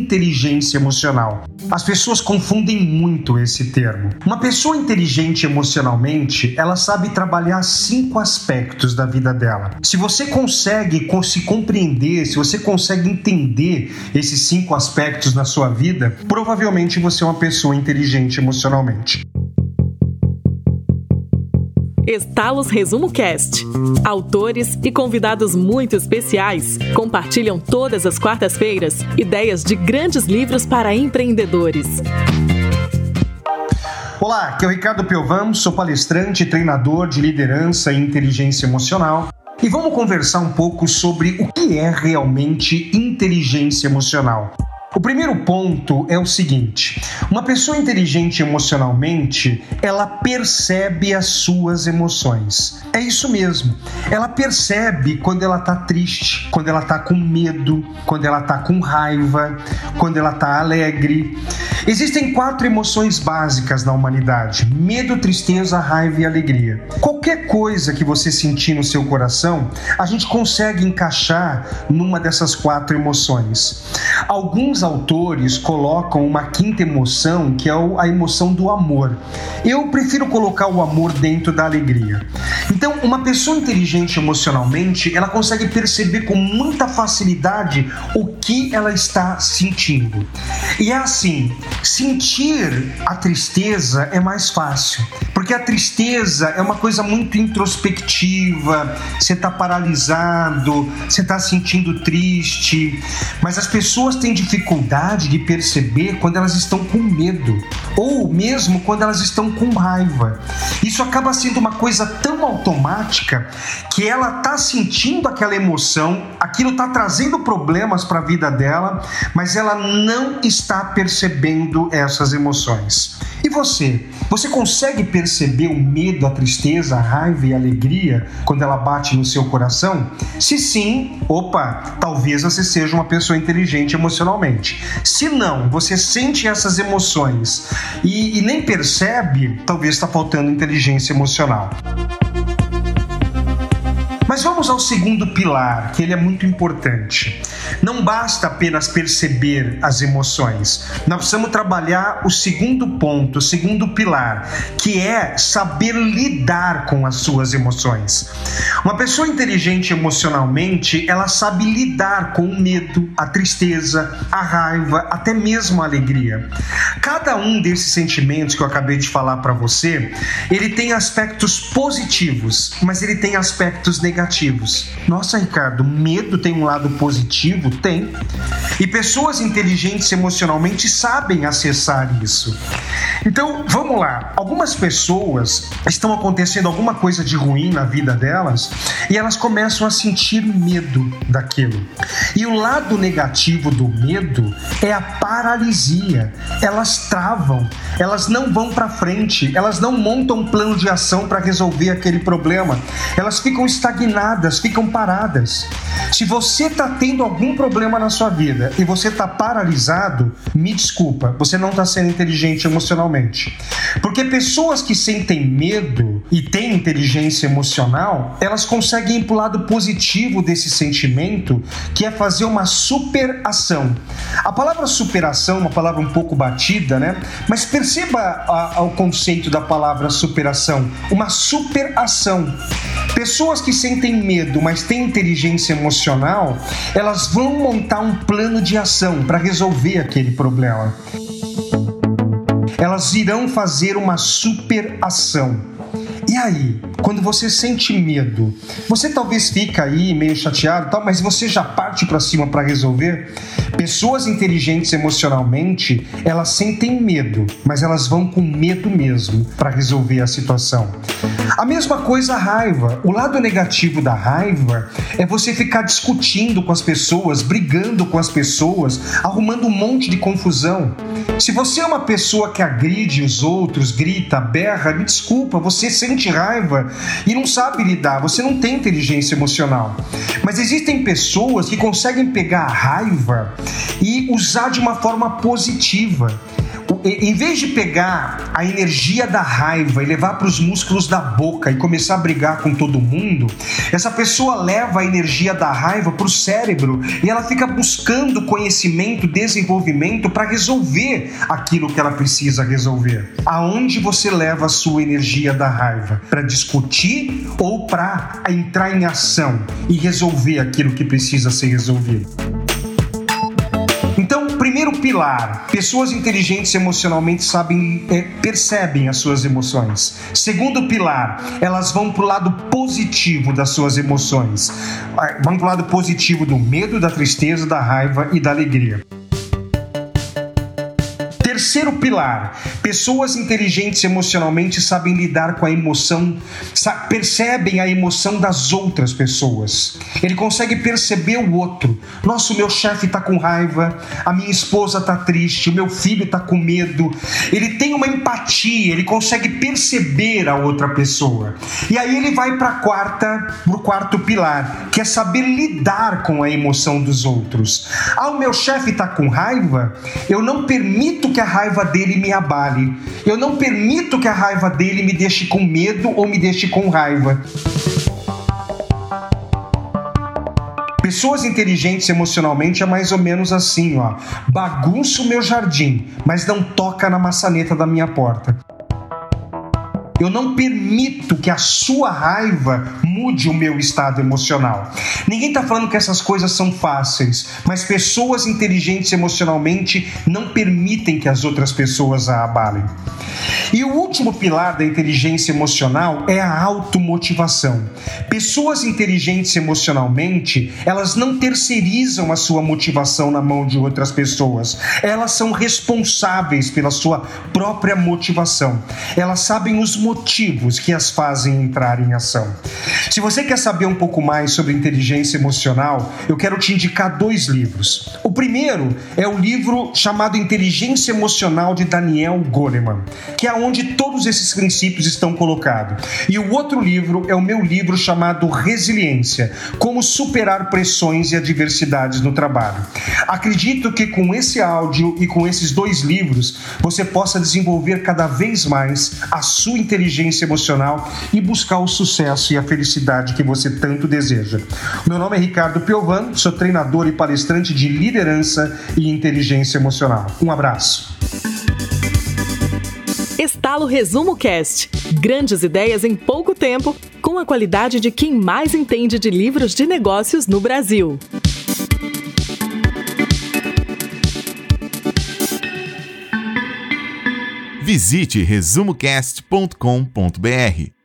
inteligência emocional. As pessoas confundem muito esse termo. Uma pessoa inteligente emocionalmente, ela sabe trabalhar 5 aspectos da vida dela. Se você consegue se compreender, se você consegue entender esses 5 aspectos na sua vida, provavelmente você é uma pessoa inteligente emocionalmente. Estalos Resumo Cast. Autores e convidados muito especiais compartilham todas as quartas-feiras ideias de grandes livros para empreendedores. Olá, aqui é o Ricardo Piovam, sou palestrante e treinador de liderança e inteligência emocional. E vamos conversar um pouco sobre o que é realmente inteligência emocional. O primeiro ponto é o seguinte: uma pessoa inteligente emocionalmente, ela percebe as suas emoções. É isso mesmo. Ela percebe quando ela está triste, quando ela está com medo, quando ela está com raiva, quando ela está alegre. Existem 4 emoções básicas na humanidade: medo, tristeza, raiva e alegria. Qualquer coisa que você sentir no seu coração, a gente consegue encaixar numa dessas 4 emoções. Alguns autores colocam uma 5ª emoção, que é a emoção do amor. Eu prefiro colocar o amor dentro da alegria. Então, uma pessoa inteligente emocionalmente, ela consegue perceber com muita facilidade o que ela está sentindo. E é assim, sentir a tristeza é mais fácil, porque a tristeza é uma coisa muito introspectiva, você está paralisado, você está sentindo triste, mas as pessoas têm dificuldade de perceber quando elas estão com medo, ou mesmo quando elas estão com raiva. Isso acaba sendo uma coisa tão automática que ela está sentindo aquela emoção, aquilo está trazendo problemas para a vida dela, mas ela não está percebendo essas emoções. E você? Você consegue perceber o medo, a tristeza, a raiva e a alegria quando ela bate no seu coração? Se sim, talvez você seja uma pessoa inteligente emocionalmente. Se não, você sente essas emoções e nem percebe, talvez está faltando inteligência emocional. Mas vamos ao segundo pilar, que ele é muito importante. Não basta apenas perceber as emoções. Nós precisamos trabalhar o segundo ponto, o segundo pilar, que é saber lidar com as suas emoções. Uma pessoa inteligente emocionalmente, ela sabe lidar com o medo, a tristeza, a raiva, até mesmo a alegria. Cada um desses sentimentos que eu acabei de falar para você, ele tem aspectos positivos, mas ele tem aspectos negativos. Nossa, Ricardo, medo tem um lado positivo? Tem. E pessoas inteligentes emocionalmente sabem acessar isso. Então, vamos lá. Algumas pessoas estão acontecendo alguma coisa de ruim na vida delas e elas começam a sentir medo daquilo. E o lado negativo do medo é a paralisia. Elas travam, elas não vão para frente, elas não montam um plano de ação para resolver aquele problema. Elas ficam estagnadas, ficam paradas. Se você está tendo algum problema na sua vida e você está paralisado, me desculpa, você não está sendo inteligente emocionalmente. Porque pessoas que sentem medo e têm inteligência emocional, elas conseguem ir para o lado positivo desse sentimento, que é fazer uma superação. A palavra superação é uma palavra um pouco batida, né? Mas perceba o conceito da palavra superação. Uma superação. Pessoas que sentem medo, mas têm inteligência emocional, elas vão montar um plano de ação para resolver aquele problema. Elas irão fazer uma superação. E aí, quando você sente medo, você talvez fica aí meio chateado, mas você já parte para cima para resolver? Pessoas inteligentes emocionalmente, elas sentem medo, mas elas vão com medo mesmo para resolver a situação. A mesma coisa a raiva. O lado negativo da raiva é você ficar discutindo com as pessoas, brigando com as pessoas, arrumando um monte de confusão. Se você é uma pessoa que agride os outros, grita, berra, me desculpa, você sente raiva e não sabe lidar, você não tem inteligência emocional. Mas existem pessoas que conseguem pegar a raiva e usar de uma forma positiva. Em vez de pegar a energia da raiva e levar para os músculos da boca e começar a brigar com todo mundo, essa pessoa leva a energia da raiva para o cérebro e ela fica buscando conhecimento, desenvolvimento para resolver aquilo que ela precisa resolver. Aonde você leva a sua energia da raiva? Para discutir ou para entrar em ação e resolver aquilo que precisa ser resolvido? Então, primeiro pilar, pessoas inteligentes emocionalmente percebem as suas emoções. Segundo pilar, elas vão para o lado positivo das suas emoções. Vão para o lado positivo do medo, da tristeza, da raiva e da alegria. Terceiro pilar, pessoas inteligentes emocionalmente sabem lidar com a emoção, percebem a emoção das outras pessoas. Ele consegue perceber o outro. Nossa, o meu chefe está com raiva, a minha esposa está triste, o meu filho está com medo. Ele tem uma empatia, ele consegue perceber a outra pessoa. E aí ele vai para o quarto pilar, que é saber lidar com a emoção dos outros. O meu chefe está com raiva, eu não permito que a raiva dele me abale. Eu não permito que a raiva dele me deixe com medo ou me deixe com raiva. Pessoas inteligentes emocionalmente é mais ou menos assim, bagunça o meu jardim, mas não toca na maçaneta da minha porta. Eu não permito que a sua raiva mude o meu estado emocional. Ninguém está falando que essas coisas são fáceis, mas pessoas inteligentes emocionalmente não permitem que as outras pessoas a abalem. E o último pilar da inteligência emocional é a automotivação. Pessoas inteligentes emocionalmente, elas não terceirizam a sua motivação na mão de outras pessoas. Elas são responsáveis pela sua própria motivação. Elas sabem os motivos que as fazem entrar em ação. Se você quer saber um pouco mais sobre inteligência emocional, eu quero te indicar 2 livros. O primeiro é o livro chamado Inteligência Emocional de Daniel Goleman, que é onde todos esses princípios estão colocados. E o outro livro é o meu livro chamado Resiliência, Como Superar Pressões e Adversidades no Trabalho. Acredito que com esse áudio e com esses 2 livros, você possa desenvolver cada vez mais a sua inteligência emocional e buscar o sucesso e a felicidade que você tanto deseja. Meu nome é Ricardo Piovan, sou treinador e palestrante de liderança e inteligência emocional. Um abraço. Estalo Resumo Cast. Grandes ideias em pouco tempo, com a qualidade de quem mais entende de livros de negócios no Brasil. Visite resumocast.com.br.